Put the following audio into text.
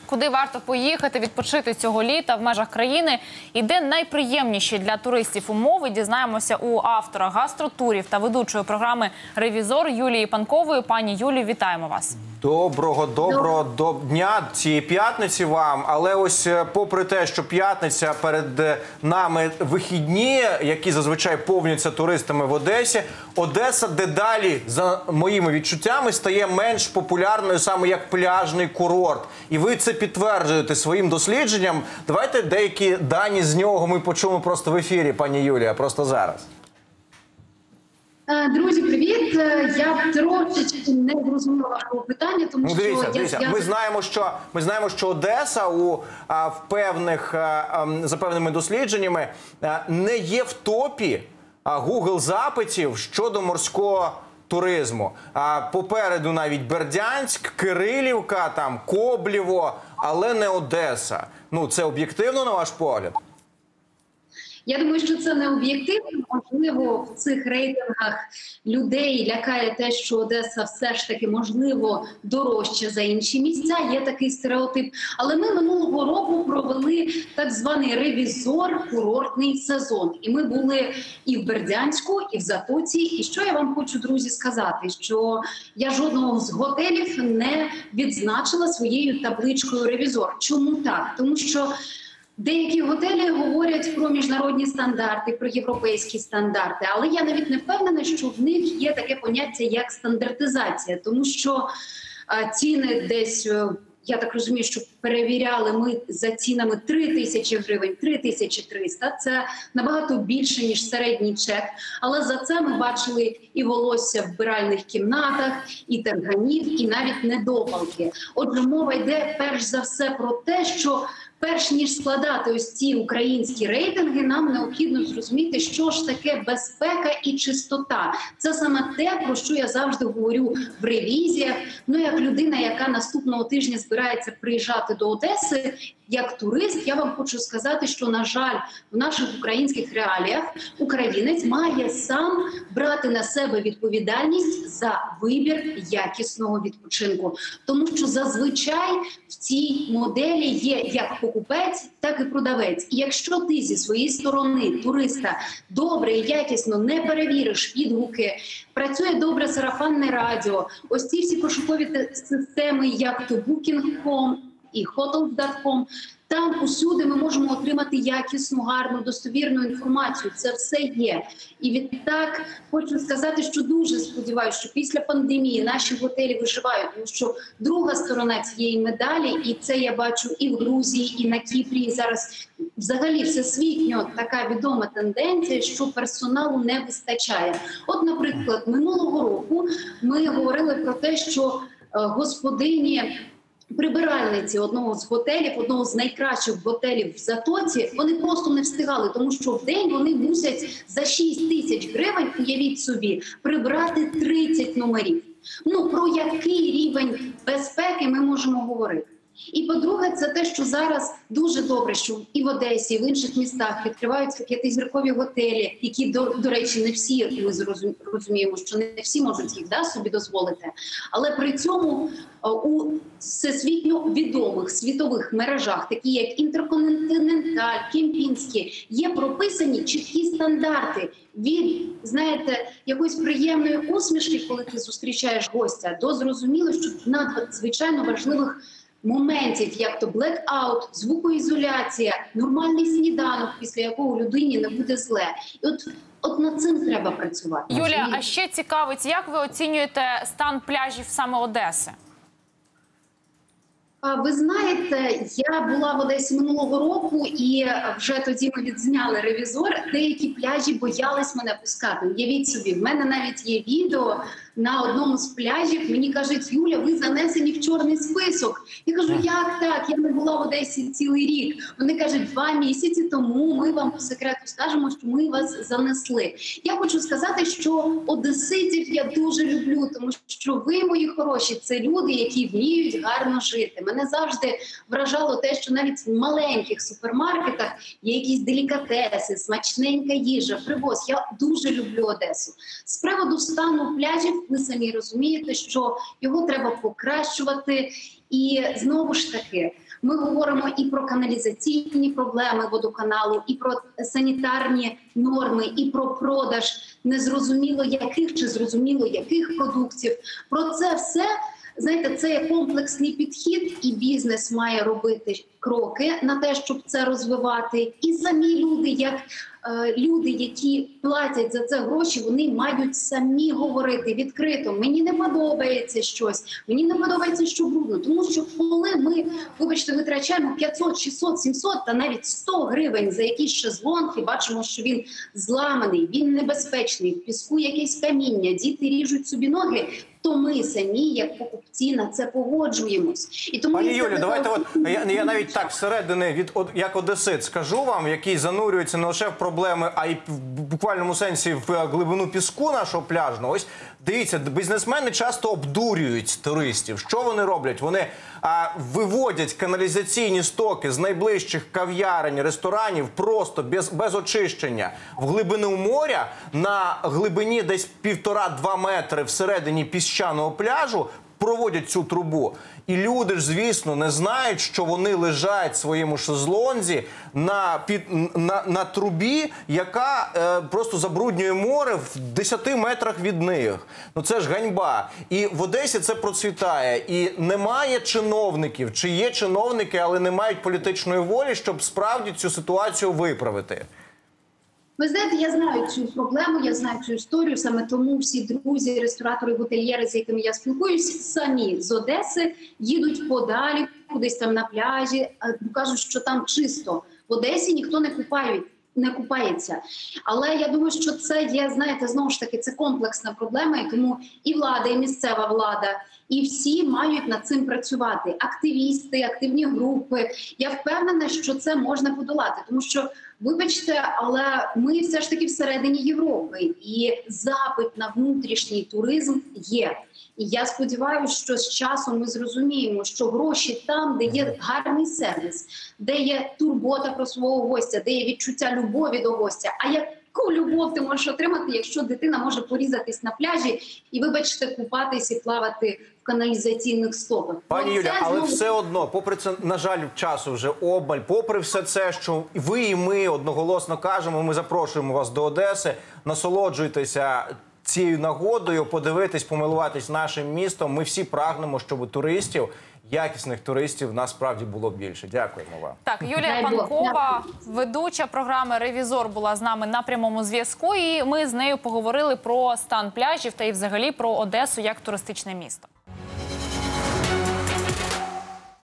Куди варто поїхати, відпочити цього літа в межах країни і де найприємніші для туристів умови, дізнаємося у автора гастротурів та ведучої програми «Ревізор» Юлії Панкової. Пані Юлію, вітаємо вас. Доброго дня цієї п'ятниці вам. Але ось попри те, що п'ятниця перед нами вихідні, які зазвичай повняться туристами в Одесі, Одеса дедалі, за моїми відчуттями, стає менш популярною саме як пляжний курорт. І ви це підтверджуєте своїм дослідженням. Давайте деякі дані з нього ми почуємо просто в ефірі, пані Юлія, просто зараз. Друзі, привіт! Я трошечки не зрозуміла вашого питання, тому що... Дивіться, ми знаємо, що Одеса за певними дослідженнями не є в топі Google запитів щодо морського туризму. Попереду навіть Бердянськ, Кирилівка, там Коблєво, але не Одеса. Ну, це об'єктивно, на ваш погляд? Я думаю, що це не об'єктивно. Можливо, в цих рейтингах людей лякає те, що Одеса все ж таки, можливо, дорожча за інші місця. Є такий стереотип. Але ми минулого року провели так званий ревізор курортний сезон. І ми були і в Бердянську, і в Затоці. І що я вам хочу, друзі, сказати? Що я жодного з готелів не відзначила своєю табличкою «Ревізор». Чому так? Тому що деякі готелі говорять про міжнародні стандарти, про європейські стандарти, але я навіть не впевнена, що в них є таке поняття, як стандартизація, тому що ціни десь, я так розумію, що перевіряли ми за цінами 3000 гривень, 3300, це набагато більше, ніж середній чек, але за це ми бачили і волосся в вбиральних кімнатах, і тарганів, і навіть недопалки. Отже, мова йде перш за все про те, що перш ніж складати ось ці українські рейтинги, нам необхідно зрозуміти, що ж таке безпека і чистота. Це саме те, про що я завжди говорю в ревізіях. Ну, як людина, яка наступного тижня збирається приїжджати до Одеси, як турист, я вам хочу сказати, що, на жаль, в наших українських реаліях українець має сам брати на себе відповідальність за вибір якісного відпочинку. Тому що зазвичай в цій моделі є як покупець, так і продавець. І якщо ти зі своєї сторони туриста добре і якісно не перевіриш відгуки, працює добре сарафанне радіо, ось ці всі пошукові системи, як то Booking.com і Hotels.com, там усюди ми можемо отримати якісну, гарну, достовірну інформацію. Це все є. І відтак хочу сказати, що дуже сподіваюся, що після пандемії наші готелі виживають, тому що друга сторона цієї медалі, і це я бачу і в Грузії, і на Кіпрі, і зараз взагалі всесвітньо така відома тенденція, що персоналу не вистачає. От, наприклад, минулого року ми говорили про те, що господині прибиральниці одного з готелів, одного з найкращих готелів в Затоці, вони просто не встигали, тому що в день вони мусять за 6000 гривень, уявіть собі, прибрати 30 номерів. Ну, про який рівень безпеки ми можемо говорити? І, по-друге, це те, що зараз дуже добре, що і в Одесі, і в інших містах відкриваються п'ятизіркові готелі, які, до речі, не всі, ми розуміємо, що не всі можуть їх собі дозволити. Але при цьому у всесвітньо відомих світових мережах, такі як Інтерконтиненталь, Кемпінські, є прописані чіткі стандарти від, знаєте, якоїсь приємної усмішки, коли ти зустрічаєш гостя, до зрозуміло, що надзвичайно важливих моментів, як то блекаут, звукоізоляція, нормальний сніданок, після якого людині не буде зле. І от над цим треба працювати. Юлія, а ще цікавить, як ви оцінюєте стан пляжів саме Одеси? Ви знаєте, я була в Одесі минулого року, і вже тоді ми відзняли ревізор. Деякі пляжі боялись мене пускати. Уявіть собі, в мене навіть є відео на одному з пляжів. Мені кажуть: Юля, ви занесені в чорний список. Я кажу: як так? Я не була в Одесі цілий рік. Вони кажуть: 2 місяці тому ми вам по секрету скажемо, що ми вас занесли. Я хочу сказати, що одеситів я дуже люблю, тому що ви, мої хороші, це люди, які вміють гарно жити. Мене завжди вражало те, що навіть в маленьких супермаркетах є якісь делікатеси, смачненька їжа, привоз. Я дуже люблю Одесу. З приводу стану пляжів, ви самі розумієте, що його треба покращувати. І знову ж таки, ми говоримо і про каналізаційні проблеми водоканалу, і про санітарні норми, і про продаж незрозуміло яких чи зрозуміло яких продуктів. Про це все, знаєте, це є комплексний підхід, і бізнес має робити кроки на те, щоб це розвивати. І самі люди, люди, які платять за це гроші, вони мають самі говорити відкрито. Мені не подобається щось, мені не подобається, що брудно. Тому що коли ми, вибачте, витрачаємо 500, 600, 700 та навіть 100 гривень за якийсь шезлонг і бачимо, що він зламаний, він небезпечний, в піску якесь каміння, діти ріжуть собі ноги, то ми самі, як покупці, на це погоджуємось. І тому Пані Юлі, давайте я навіть так всередини, як одесит, скажу вам, який занурюється не лише в проблеми, а й в буквальному сенсі в глибину піску нашого пляжного. Ось дивіться, бізнесмени часто обдурюють туристів. Що вони роблять? Вони виводять каналізаційні стоки з найближчих кав'ярень, ресторанів просто без очищення в глибину моря, на глибині десь 1,5-2 метри всередині піщаного пляжу, проводять цю трубу. І люди ж, звісно, не знають, що вони лежать в своєму шезлонзі на трубі, яка просто забруднює море в 10 метрах від них. Ну це ж ганьба. І в Одесі це процвітає. І немає чиновників, чи є чиновники, але не мають політичної волі, щоб справді цю ситуацію виправити. Ви знаєте, я знаю цю проблему, я знаю цю історію, саме тому всі друзі, ресторатори, готельєри, з якими я спілкуюся, самі з Одеси їдуть подалі, кудись там на пляжі, кажуть, що там чисто. В Одесі ніхто не купається. Але я думаю, що це є, знаєте, знову ж таки, це комплексна проблема, і тому і влада, і місцева влада, і всі мають над цим працювати. Активісти, активні групи. Я впевнена, що це можна подолати, тому що, вибачте, але ми все ж таки всередині Європи, і запит на внутрішній туризм є. І я сподіваюся, що з часом ми зрозуміємо, що гроші там, де є гарний сервіс, де є турбота про свого гостя, де є відчуття любові до гостя. А яку любов ти можеш отримати, якщо дитина може порізатись на пляжі і, вибачте, купатись і плавати в каналізаційних стоках? Пані Юля, але все одно, попри це, на жаль, часу вже обмаль, попри все це, що ви і ми одноголосно кажемо, ми запрошуємо вас до Одеси, насолоджуйтеся цією нагодою, подивитись, помилуватись нашим містом. Ми всі прагнемо, щоб туристів, якісних туристів, насправді було більше. Дякуємо вам. Так, Юлія Панкова, ведуча програми «Ревізор», була з нами на прямому зв'язку. І ми з нею поговорили про стан пляжів та і взагалі про Одесу як туристичне місто.